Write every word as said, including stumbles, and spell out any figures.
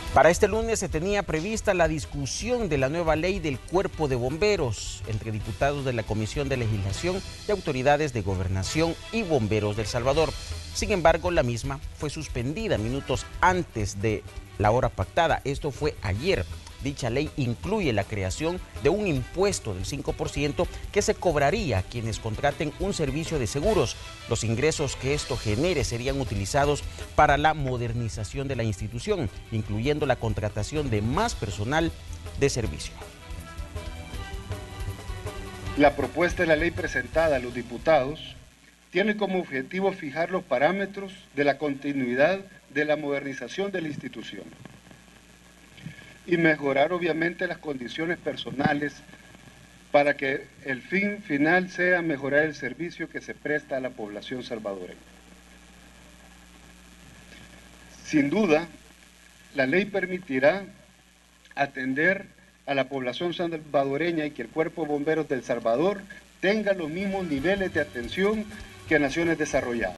Para este lunes se tenía prevista la discusión de la nueva ley del Cuerpo de Bomberos entre diputados de la Comisión de Legislación y autoridades de Gobernación y Bomberos de El Salvador. Sin embargo, la misma fue suspendida minutos antes de la hora pactada. Esto fue ayer. Dicha ley incluye la creación de un impuesto del cinco por ciento que se cobraría a quienes contraten un servicio de seguros. Los ingresos que esto genere serían utilizados para la modernización de la institución, incluyendo la contratación de más personal de servicio. La propuesta de la ley presentada a los diputados tiene como objetivo fijar los parámetros de la continuidad de la modernización de la institución y mejorar obviamente las condiciones personales para que el fin final sea mejorar el servicio que se presta a la población salvadoreña. Sin duda, la ley permitirá atender a la población salvadoreña y que el Cuerpo de Bomberos de El Salvador tenga los mismos niveles de atención que naciones desarrolladas.